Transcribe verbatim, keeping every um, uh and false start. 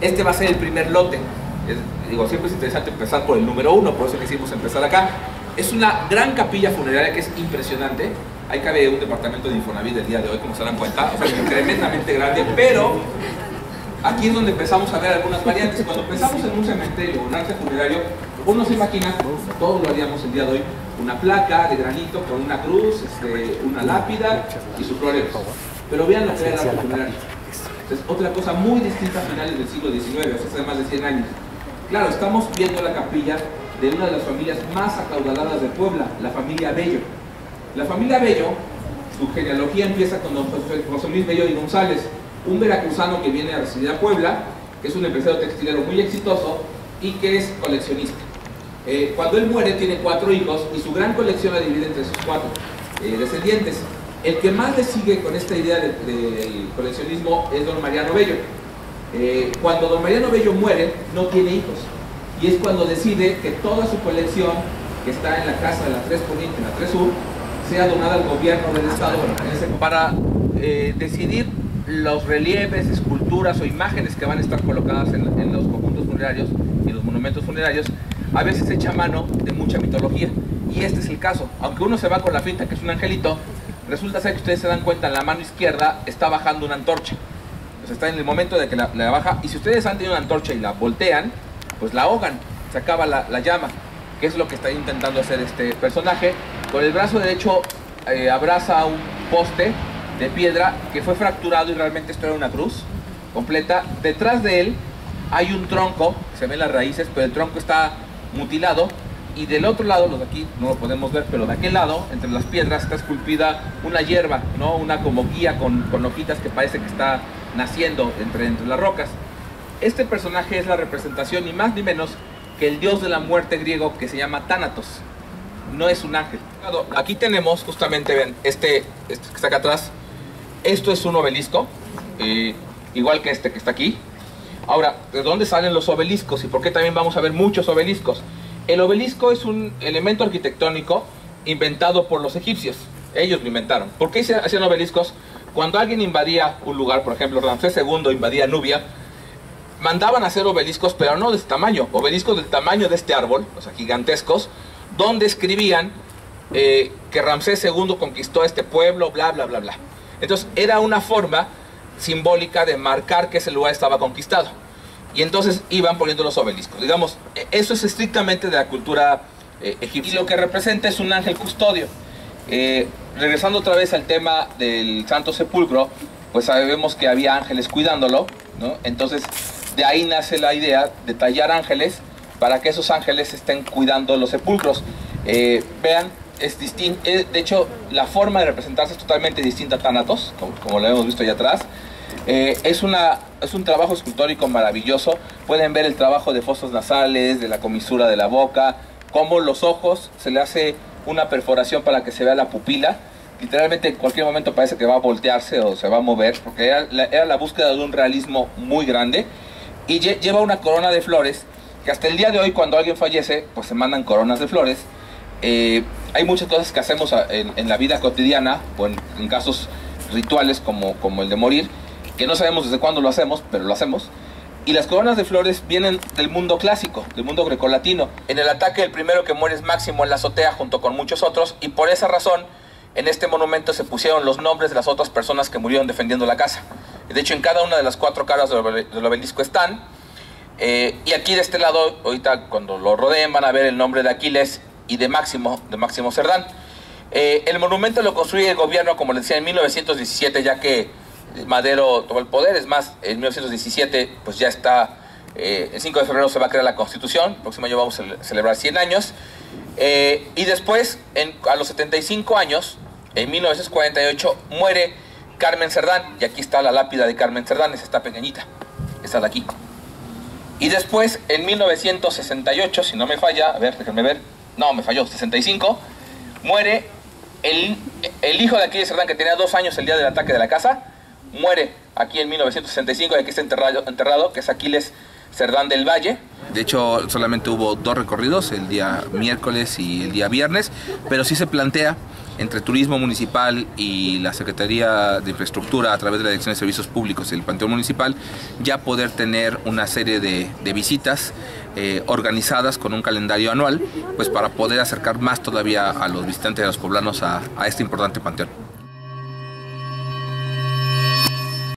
Este va a ser el primer lote. Es, digo, siempre es interesante empezar por el número uno, por eso quisimos empezar acá. Es una gran capilla funeraria que es impresionante. Ahí cabe un departamento de Infonavit del día de hoy, como se dan cuenta, o sea, es tremendamente grande, pero aquí es donde empezamos a ver algunas variantes. Cuando pensamos en un cementerio o un arte funerario, uno se imagina, todos lo haríamos el día de hoy, una placa de granito con una cruz, este, una lápida y sus flores. Pero vean lo que era el arte funerario. Es otra cosa muy distinta a finales del siglo diecinueve, o sea, hace más de cien años. Claro, estamos viendo la capilla de una de las familias más acaudaladas de Puebla, la familia Bello. La familia Bello, su genealogía empieza con don José Luis Bello y González, un veracruzano que viene a residir a Puebla, que es un empresario textilero muy exitoso y que es coleccionista. Eh, cuando él muere tiene cuatro hijos y su gran colección la divide entre sus cuatro eh, descendientes. El que más le sigue con esta idea del de coleccionismo es don Mariano Bello. Eh, cuando don Mariano Bello muere, no tiene hijos. Y es cuando decide que toda su colección, que está en la casa de la tres Poniente, en la tres Sur, sea donada al gobierno del estado para eh, decidir los relieves, esculturas o imágenes que van a estar colocadas en, en los conjuntos funerarios y los monumentos funerarios. A veces se echa mano de mucha mitología, y este es el caso. Aunque uno se va con la finta que es un angelito, resulta ser que ustedes se dan cuenta, en la mano izquierda está bajando una antorcha. Pues está en el momento de que la, la baja, y si ustedes han tenido una antorcha y la voltean, pues la ahogan, se acaba la, la llama, que es lo que está intentando hacer este personaje. Con el brazo derecho eh, abraza un poste de piedra que fue fracturado, y realmente esto era una cruz completa. Detrás de él hay un tronco, se ven las raíces, pero el tronco está mutilado, y del otro lado, los de aquí no lo podemos ver, pero de aquel lado, entre las piedras, está esculpida una hierba, ¿no? Una como guía con, con hojitas que parece que está naciendo entre, entre las rocas. Este personaje es la representación, ni más ni menos, que el dios de la muerte griego, que se llama Tánatos. No es un ángel. Aquí tenemos justamente, ven, este, este que está acá atrás. Esto es un obelisco, eh, igual que este que está aquí. Ahora, ¿de dónde salen los obeliscos y por qué también vamos a ver muchos obeliscos? El obelisco es un elemento arquitectónico inventado por los egipcios. Ellos lo inventaron. ¿Por qué hacían obeliscos? Cuando alguien invadía un lugar, por ejemplo, Ramsés segundo invadía Nubia, mandaban a hacer obeliscos, pero no de este tamaño, obeliscos del tamaño de este árbol, o sea, gigantescos, donde escribían eh, que Ramsés segundo conquistó este pueblo, bla, bla, bla, bla. Entonces, era una forma simbólica de marcar que ese lugar estaba conquistado. Y entonces iban poniendo los obeliscos. Digamos, eso es estrictamente de la cultura eh, egipcia. Y lo que representa es un ángel custodio. Eh, regresando otra vez al tema del Santo Sepulcro, pues sabemos que había ángeles cuidándolo, ¿no? Entonces, de ahí nace la idea de tallar ángeles para que esos ángeles estén cuidando los sepulcros. Eh, vean, es distinto. Eh, de hecho, la forma de representarse es totalmente distinta a Tánatos, como, como lo hemos visto allá atrás. Eh, es, una, es un trabajo escultórico maravilloso. Pueden ver el trabajo de fosos nasales, de la comisura de la boca, cómo los ojos se le hace una perforación para que se vea la pupila. Literalmente en cualquier momento parece que va a voltearse o se va a mover, porque era la, era la búsqueda de un realismo muy grande. Y lle lleva una corona de flores, que hasta el día de hoy, cuando alguien fallece, pues se mandan coronas de flores. Eh, hay muchas cosas que hacemos en, en la vida cotidiana, o en, en casos rituales como, como el de morir, que no sabemos desde cuándo lo hacemos, pero lo hacemos. Y las coronas de flores vienen del mundo clásico, del mundo grecolatino. En el ataque, el primero que muere es Máximo en la azotea, junto con muchos otros, y por esa razón, en este monumento se pusieron los nombres de las otras personas que murieron defendiendo la casa. De hecho, en cada una de las cuatro caras del obelisco están. Eh, y aquí de este lado, ahorita cuando lo rodeen, van a ver el nombre de Aquiles y de Máximo, de Máximo Cerdán. Eh, el monumento lo construye el gobierno, como les decía, en mil novecientos diecisiete, ya que Madero tomó el poder. Es más, en mil novecientos diecisiete, pues ya está, eh, el cinco de febrero se va a crear la Constitución. El próximo año vamos a celebrar cien años. Eh, y después, en, a los setenta y cinco años, en mil novecientos cuarenta y ocho, muere Carmen Cerdán. Y aquí está la lápida de Carmen Cerdán, es esta pequeñita, esta de aquí. Y después, en mil novecientos sesenta y ocho, si no me falla, a ver, déjenme ver, no, me falló, sesenta y cinco, muere el, el hijo de Aquiles Cerdán, que tenía dos años el día del ataque de la casa, muere aquí en mil novecientos sesenta y cinco, y aquí está enterrado, enterrado que es Aquiles Cerdán del Valle. De hecho, solamente hubo dos recorridos, el día miércoles y el día viernes, pero sí se plantea entre Turismo Municipal y la Secretaría de Infraestructura a través de la Dirección de Servicios Públicos y el Panteón Municipal ya poder tener una serie de, de visitas eh, organizadas con un calendario anual, pues para poder acercar más todavía a los visitantes, a los poblanos a, a este importante panteón.